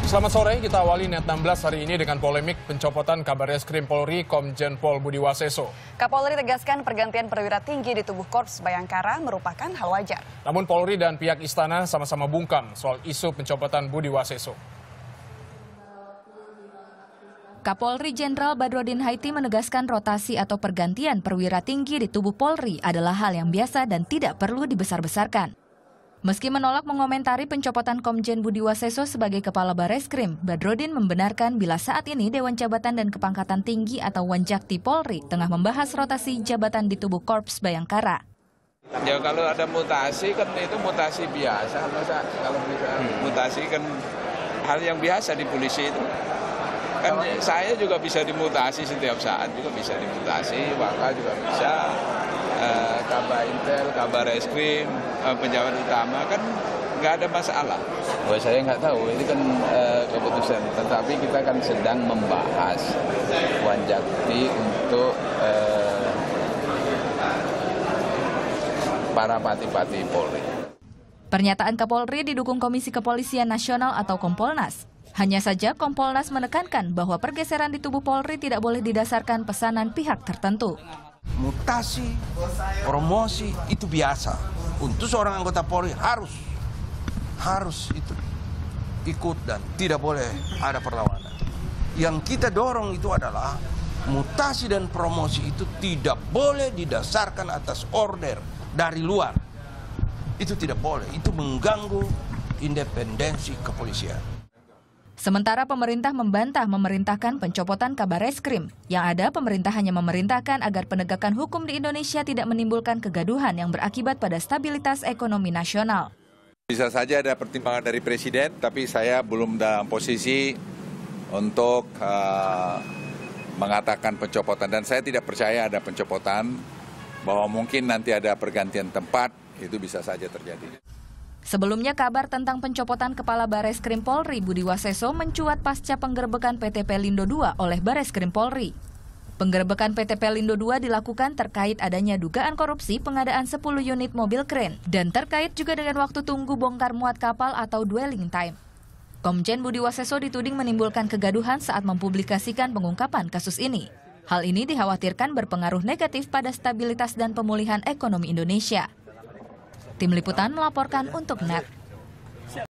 Selamat sore, kita awali Net 16 hari ini dengan polemik pencopotan Kabarreskrim Polri Komjen Pol Budi Waseso. Kapolri tegaskan pergantian perwira tinggi di tubuh Korps Bayangkara merupakan hal wajar. Namun Polri dan pihak istana sama-sama bungkam soal isu pencopotan Budi Waseso. Kapolri Jenderal Badrodin Haiti menegaskan rotasi atau pergantian perwira tinggi di tubuh Polri adalah hal yang biasa dan tidak perlu dibesar-besarkan. Meski menolak mengomentari pencopotan Komjen Budi Waseso sebagai Kepala Barreskrim, Badrodin membenarkan bila saat ini Dewan Jabatan dan Kepangkatan Tinggi atau Wanjakti Polri tengah membahas rotasi jabatan di tubuh Korps Bayangkara. Ya kalau ada mutasi kan itu mutasi biasa, kalau bisa mutasi kan hal yang biasa di polisi itu. Kan saya juga bisa dimutasi setiap saat, juga bisa dimutasi, Waka juga bisa, Kabar Intel, Kabarreskrim, pejabat utama kan nggak ada masalah. Oh, saya nggak tahu, ini kan keputusan, tetapi kita kan sedang membahas Wanjakti untuk para pati-pati Polri. Pernyataan Kapolri didukung Komisi Kepolisian Nasional atau Kompolnas. Hanya saja Kompolnas menekankan bahwa pergeseran di tubuh Polri tidak boleh didasarkan pesanan pihak tertentu. Mutasi, promosi itu biasa. Untuk seorang anggota Polri harus itu ikut dan tidak boleh ada perlawanan. Yang kita dorong itu adalah mutasi dan promosi itu tidak boleh didasarkan atas order dari luar. Itu tidak boleh, itu mengganggu independensi kepolisian. Sementara pemerintah membantah memerintahkan pencopotan Kabarreskrim. Yang ada, pemerintah hanya memerintahkan agar penegakan hukum di Indonesia tidak menimbulkan kegaduhan yang berakibat pada stabilitas ekonomi nasional. Bisa saja ada pertimbangan dari Presiden, tapi saya belum dalam posisi untuk mengatakan pencopotan. Dan saya tidak percaya ada pencopotan, bahwa mungkin nanti ada pergantian tempat, itu bisa saja terjadi. Sebelumnya kabar tentang pencopotan Kepala Barreskrim Polri Budi Waseso mencuat pasca penggerebekan PT Pelindo II oleh Barreskrim Polri. Penggerebekan PT Pelindo II dilakukan terkait adanya dugaan korupsi pengadaan 10 unit mobil kren dan terkait juga dengan waktu tunggu bongkar muat kapal atau dwelling time. Komjen Budi Waseso dituding menimbulkan kegaduhan saat mempublikasikan pengungkapan kasus ini. Hal ini dikhawatirkan berpengaruh negatif pada stabilitas dan pemulihan ekonomi Indonesia. Tim Liputan melaporkan untuk NET.